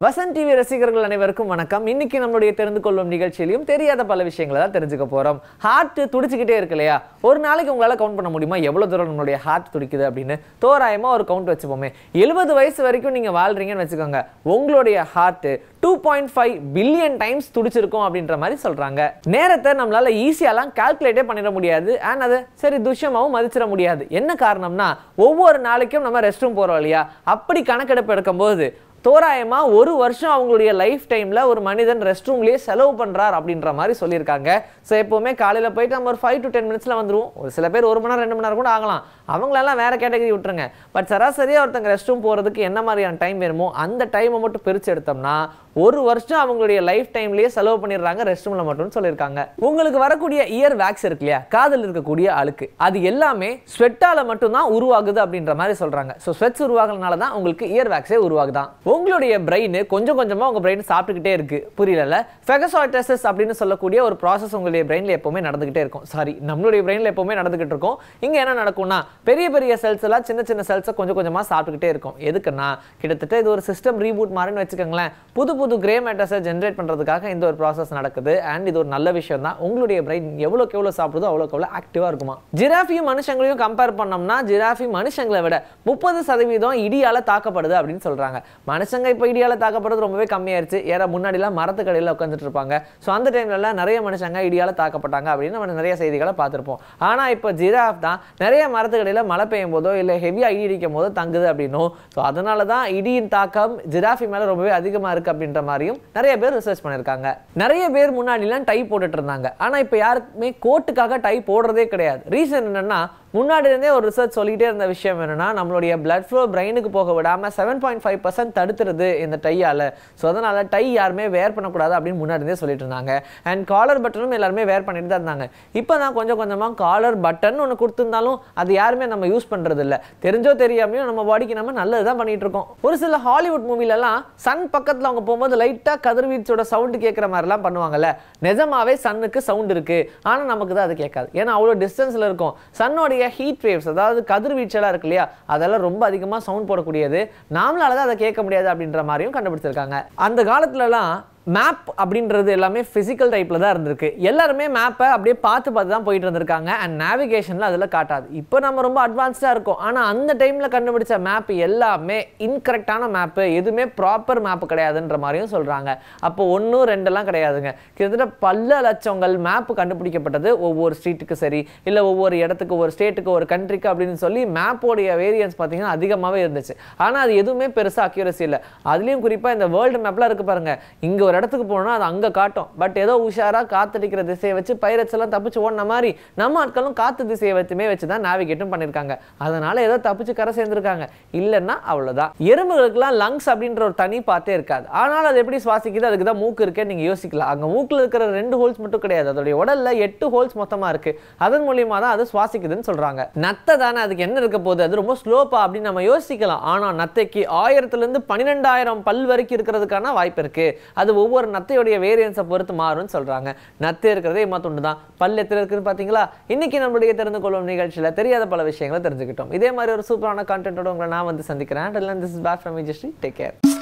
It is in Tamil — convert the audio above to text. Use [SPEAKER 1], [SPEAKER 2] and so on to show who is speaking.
[SPEAKER 1] வசந்த் டிவி ரசிகர்கள் அனைவருக்கும் வணக்கம். இன்னைக்கு நம்மளுடைய தெரிந்து கொள்ளும் நிகழ்ச்சியிலும் தெரியாத பல விஷயங்களை தான் தெரிஞ்சுக்க போறோம். ஹார்ட் துடிச்சுக்கிட்டே இருக்கு இல்லையா? ஒரு நாளைக்கு உங்களால கவுண்ட் பண்ண முடியுமா எவ்வளவு தூரம் நம்மளுடைய ஹார்ட் துடிக்குது அப்படின்னு? தோராயமா ஒரு கவுண்ட் வச்சுப்போமே. 70 வயசு வரைக்கும் நீங்க வாழ்றீங்கன்னு வச்சுக்கோங்க, உங்களுடைய ஹார்ட் 2.5 பில்லியன் டைம்ஸ் துடிச்சிருக்கும் அப்படின்ற மாதிரி சொல்றாங்க. நேரத்தை நம்மளால ஈஸியாலாம் கால்குலேட்டே பண்ணிட முடியாது. அண்ட் அதை சரி துஷ்யமாவும் மதிச்சிட முடியாது. என்ன காரணம்னா, ஒவ்வொரு நாளைக்கும் நம்ம ரெஸ்ட் ரூம் போறோம் இல்லையா? அப்படி கணக்கெடுப்பு எடுக்கும்போது தோராயமா ஒரு வருஷம் அவங்களுடைய லைஃப் டைம்ல ஒரு மனிதன் ரெஸ்ட் ரூம்லயே செலவு பண்றார் அப்படின்ற மாதிரி சொல்லியிருக்காங்க. ஸோ எப்பவுமே காலையில போயிட்டு நம்ம ஒரு 5 to 10 மினிட்ஸ்ல வந்துருவோம். ஒரு சில பேர் 1 மணி நேரம் 2 மணி நேரம் கூட ஆகலாம். அவங்களெல்லாம் வேற கேட்டகரி விட்டுருங்க. பட் சராசரியா ஒருத்தங்க ரெஸ்ட் ரூம் போறதுக்கு என்ன மாதிரியான டைம் வேணுமோ அந்த டைமை மட்டும் பிரிச்சு எடுத்தோம்னா ஒரு வருஷம் அவங்களுடைய லைஃப் டைம்லயே செலவு பண்ணிடுறாங்க ரெஸ்ட் ரூம்ல மட்டும்னு சொல்லியிருக்காங்க. உங்களுக்கு வரக்கூடிய இயர் வேக்ஸ் இருக்கு இல்லையா, காதில் இருக்கக்கூடிய அழுக்கு, அது எல்லாமே ஸ்வெட்டால மட்டும்தான் உருவாகுது அப்படின்ற மாதிரி சொல்றாங்க. ஸோ ஸ்வெட்ஸ் உருவாகிறதுனால தான் உங்களுக்கு இயர் வேக்ஸே உருவாகுதான். உங்களுடைய பிரெயின் கொஞ்சம் கொஞ்சமா உங்க பிரெயின் சாப்பிட்டுக்கிட்டே இருக்கு. புரியல? ஃபெகோசைட்டோசிஸ் அப்படின்னு சொல்லக்கூடிய ஒரு ப்ராசஸ் உங்களுடைய பிரெயின்ல எப்பவுமே நடந்துகிட்டே இருக்கும். சாரி, நம்மளுடைய பிரெயின்ல எப்பவுமே நடந்துகிட்டு இருக்கும். இங்க என்ன நடக்கும்னா, பெரிய பெரிய செல்ஸ் எல்லாம் சின்ன சின்ன செல்ஸை கொஞ்சம் கொஞ்சமா சாப்பிட்டுக்கிட்டே இருக்கும். எதுக்குன்னா, கிட்டத்தட்ட இது ஒரு சிஸ்டம் ரீபூட் மாதிரின்னு வச்சுக்கோங்களேன். புது புது கிரே மேட்டர்ஸை ஜென்ரேட் பண்றதுக்காக இந்த ஒரு ப்ராசஸ் நடக்குது. அண்ட் இது ஒரு நல்ல விஷயம் தான். உங்களுடைய பிரெயின் எவ்வளோக்கு எவ்வளோ சாப்பிடுதோ அவ்வளோக்கு எவ்வளோ ஆக்டிவா இருக்குமா. ஜிராஃபியும் மனுஷங்களையும் கம்பேர் பண்ணோம்னா, ஜிராஃபி மனுஷங்களை விட 30% இடியால தாக்கப்படுது அப்படின்னு சொல்றாங்க. மனுஷங்க இப்போ இடியால தாக்கப்படுறது ரொம்பவே கம்மியாயிருச்சு. ஏன்னா முன்னாடிலாம் மரத்துக்கடையில் உட்காந்துட்டு இருப்பாங்க. ஸோ அந்த டைம்ல நிறைய மனுஷங்க இடியால தாக்கப்பட்டாங்க அப்படின்னு நம்ம நிறைய செய்திகளை பார்த்துருப்போம். ஆனா இப்போ ஜிராஃப் தான் நிறைய மரத்துக்கடையில் மழை பெய்யும் போதோ இல்லை ஹெவியா இடி இடிக்கும் போதோ தங்குது அப்படின்னும். ஸோ அதனால தான் இடியின் தாக்கம் ஜிராஃபி மேல ரொம்பவே அதிகமா இருக்கு அப்படின்ற மாதிரியும் நிறைய பேர் ரிசர்ச் பண்ணியிருக்காங்க. நிறைய பேர் முன்னாடிலாம் டை போட்டுட்டு இருந்தாங்க. ஆனா இப்போ யாருக்குமே கோட்டுக்காக டை போடுறதே கிடையாது. ரீசன் என்னன்னா, முன்னாடி இருந்தே ஒரு ரிசர்ச் சொல்லிட்டே இருந்த விஷயம் என்னன்னா, நம்மளுடைய பிளட் ஃப்ளோ பிரெயினுக்கு போக விடாம 7.5% தடுத்துருது இந்த டையால. ஸோ அதனால டை யாருமே வேர் பண்ணக்கூடாது அப்படின்னு முன்னாடி இருந்தே சொல்லிட்டு இருந்தாங்க. அண்ட் காலர் பட்டனும் எல்லாருமே வேர் பண்ணிட்டு தான் இருந்தாங்க. இப்போ தான் கொஞ்சம் கொஞ்சமா காலர் பட்டன் ஒன்று கொடுத்துருந்தாலும் அது யாருமே நம்ம யூஸ் பண்றது இல்லை. தெரிஞ்சோ தெரியாமையோ நம்ம பாடிக்கு நம்ம நல்லது தான் பண்ணிட்டு இருக்கோம். ஒரு சில ஹாலிவுட் மூவிலலாம் சன் பக்கத்தில் அவங்க போகும்போது லைட்டா கதிர்வீச்சோட சவுண்டு கேட்குற மாதிரிலாம் பண்ணுவாங்கல்ல. நிஜமாவே சன்னுக்கு சவுண்ட் இருக்கு, ஆனால் நமக்கு தான் அது கேட்காது. ஏன்னா அவ்வளோ டிஸ்டன்ஸ்ல இருக்கும். சன்னோடைய ஹீட் வேவ்ஸ், அதாவது கதிர்வீச்செல்லாம் இருக்கு இல்லையா, அதெல்லாம் ரொம்ப அதிகமா சவுண்ட் போடக்கூடியது. நாமளால தான் அதை கேட்க முடியாது அப்படின்ற மாதிரியும் கண்டுபிடிச்சிருக்காங்க. அந்த காலத்துலலாம் மேப் அப்படின்றது எல்லாமே பிசிக்கல் டைப்ல தான் இருந்திருக்கு. எல்லாருமே மேப்பை அப்படியே பார்த்து பார்த்து தான் போயிட்டு இருந்திருக்காங்க. அண்ட் நேவிகேஷன்ல அதில் காட்டாது. இப்போ நம்ம ரொம்ப அட்வான்ஸ்டா இருக்கும். ஆனால் அந்த டைம்ல கண்டுபிடிச்ச மேப் எல்லாமே இன்கரெக்டான மேப்பு, எதுவுமே ப்ராப்பர் மேப் கிடையாதுன்ற மாதிரியும் சொல்றாங்க. அப்போ 1, 2 கிடையாதுங்க. கிட்டத்தட்ட பல லட்சங்கள் மேப் கண்டுபிடிக்கப்பட்டது. ஒவ்வொரு ஸ்ட்ரீட்டுக்கு சரி, இல்லை ஒவ்வொரு இடத்துக்கு, ஒரு ஸ்டேட்டுக்கு, ஒரு கண்ட்ரிக்கு அப்படின்னு சொல்லி மேப்போடைய வேரியன்ஸ் பார்த்தீங்கன்னா அதிகமாகவே இருந்துச்சு. ஆனால் அது எதுவுமே பெருசாக அக்யூரசி இல்லை. அதுலேயும் குறிப்பாக இந்த வேர்ல்டு மேப்லாம் இருக்கு பாருங்க, இங்கே ஒரு இடத்துக்கு போனோம்னா அது அங்கே காட்டும். பட் ஏதோ உஷாரா காத்தடிக்கிற திசையை வச்சு பைரட்ஸ் எல்லாம் தப்பிச்சு ஓடின மாதிரி நம்ம ஆட்களும் காத்து திசையை வச்சுமே வச்சு தான் நேவிகேட்டும் பண்ணியிருக்காங்க. அதனால ஏதோ தப்பிச்சு கரை சேர்ந்துருக்காங்க. இல்லைன்னா அவ்வளோதான். எறும்புகளுக்குலாம் லங்ஸ் அப்படின்ற ஒரு தனி பார்த்தே இருக்காது. ஆனால் அது எப்படி சுவாசிக்குது? அதுக்கு தான் மூக்கு இருக்கேன்னு நீங்கள் யோசிக்கலாம். அங்கே மூக்கில் இருக்கிற 2 ஹோல்ஸ் மட்டும் கிடையாது, அதோடைய உடல்ல 8 ஹோல்ஸ் மொத்தமாக இருக்கு. அதன் மூலியமா தான் அது சுவாசிக்குதுன்னு சொல்றாங்க. நத்தை தானே, அதுக்கு என்ன இருக்க போகுது, அது ரொம்ப ஸ்லோப்பா அப்படின்னு நம்ம யோசிக்கலாம். ஆனால் நத்தைக்கு 1000 to 12,000 பல் வரைக்கும் இருக்கிறதுக்கான வாய்ப்பு இருக்கு. அது ஒவ்வொரு நத்தையுடைய வேரியன்ஸை பொறுத்து மாறும்னு சொல்றாங்க. நத்தை இருக்கிறதே துண்டு தான், பல் எத்தனை இருக்குன்னு பாத்தீங்களா? இன்னைக்கு நம்மளுடைய தெரிந்து கொள்ளும் நிகழ்ச்சியில தெரியாத பல விஷயங்களை தெரிஞ்சுக்கிட்டோம். இதே மாதிரி ஒரு சூப்பரான கான்டென்ட்டோட உங்களை நான் வந்து சந்திக்கிறேன். This is back from Vijay Sri. Take care.